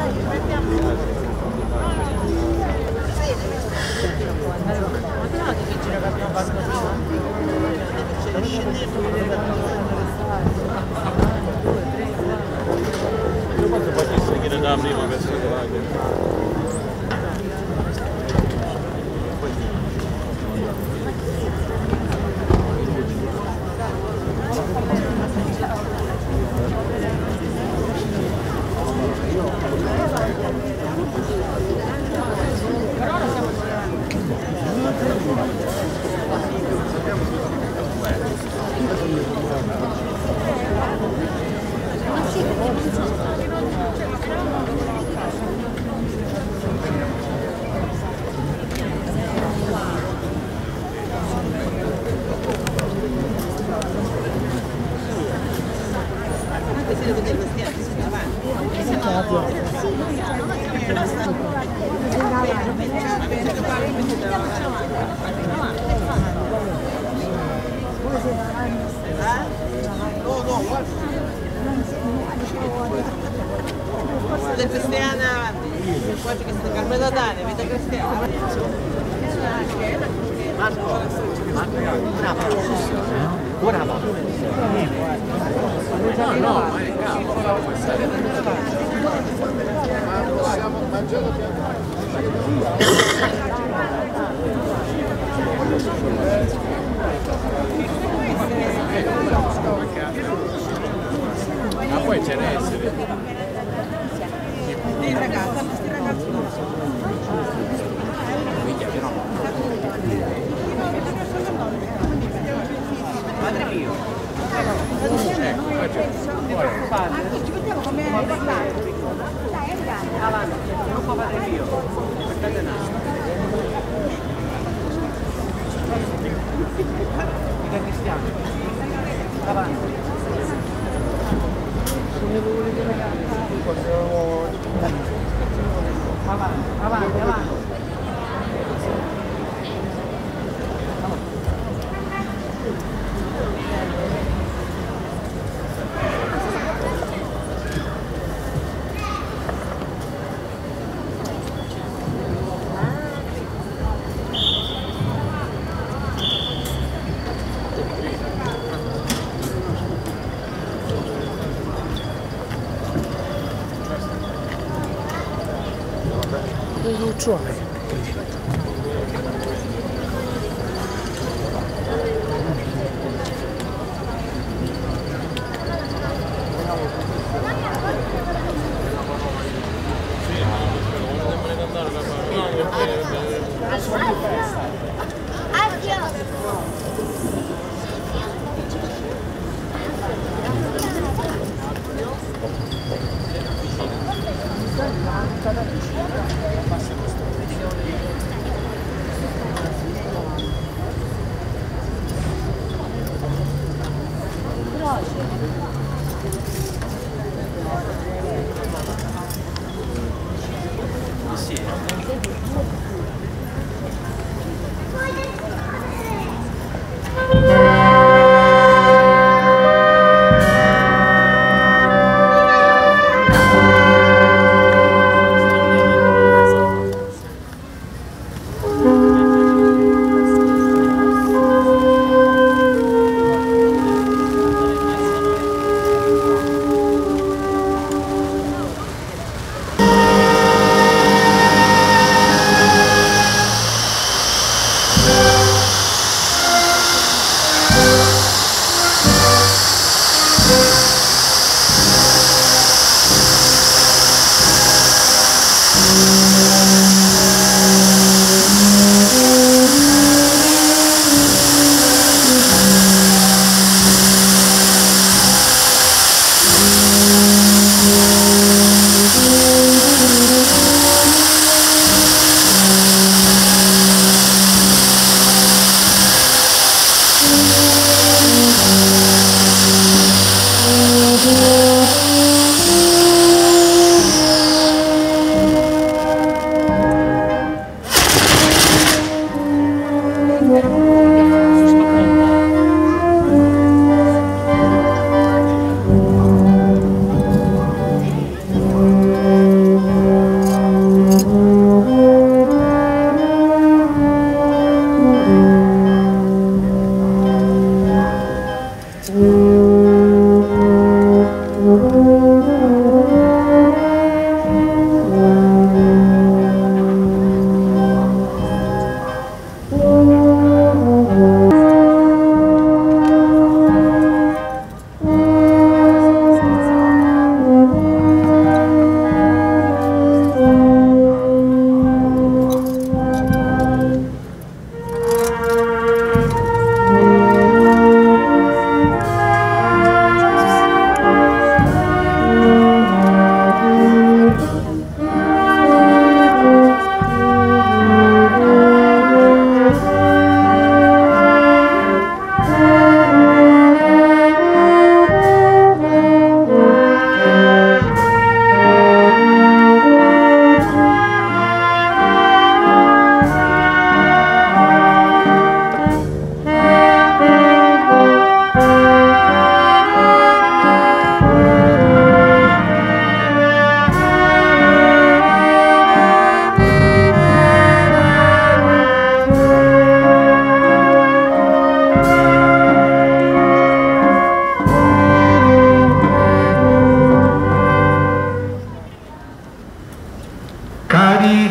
Quanto faccio seguire da prima verso là? Vita Cristiana, pode che sta Carmelo Dani, Vita Cristiana. Marco, brava, brava. No, stiamo mangiando ma poi ce ne essere. Ragazza, questi ragazzi non so. Padre mio. Ci vediamo come parlare. Dai, andiamo. Avanti, gruppo padre mio. Aspettate un attimo. Vita Cristiana. Avanti. Avanti, avanti. We'll try.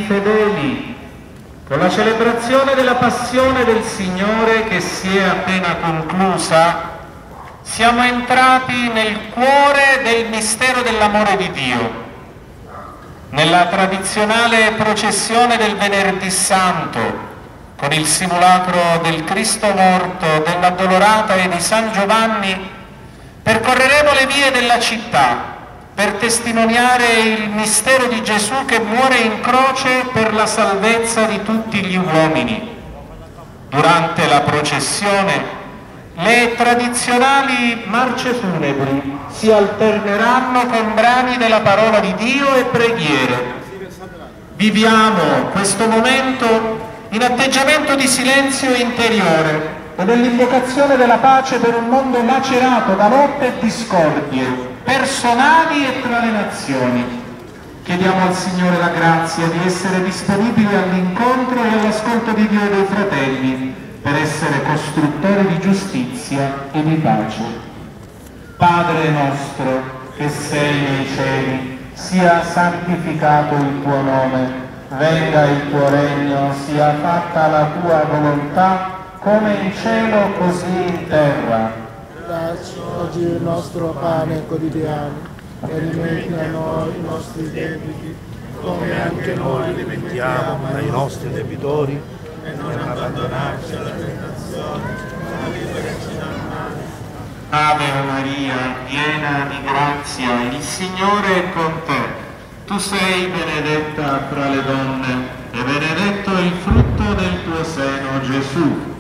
fedeli, con la celebrazione della passione del Signore che si è appena conclusa, siamo entrati nel cuore del mistero dell'amore di Dio. Nella tradizionale processione del Venerdì Santo, con il simulacro del Cristo morto, dell'Addolorata e di San Giovanni, percorreremo le vie della città per testimoniare il mistero di Gesù che muore in croce per la salvezza di tutti gli uomini. Durante la processione, le tradizionali marce funebri si alterneranno con brani della parola di Dio e preghiere. Viviamo questo momento in atteggiamento di silenzio interiore e nell'invocazione della pace per un mondo lacerato da lotte e discordie personali e tra le nazioni. Chiediamo al Signore la grazia di essere disponibili all'incontro e all'ascolto di Dio e dei fratelli per essere costruttori di giustizia e di pace. Padre nostro che sei nei cieli, sia santificato il tuo nome, venga il tuo regno, sia fatta la tua volontà, come in cielo così in terra. Dacci oggi il nostro pane quotidiano e rimetti a noi i nostri debiti, come anche noi rimetiamo ai nostri debitori, e non abbandonarci alla tentazione, ma liberaci dal male. Ave Maria, piena di grazia, il Signore è con te. Tu sei benedetta fra le donne, e benedetto il frutto del tuo seno, Gesù.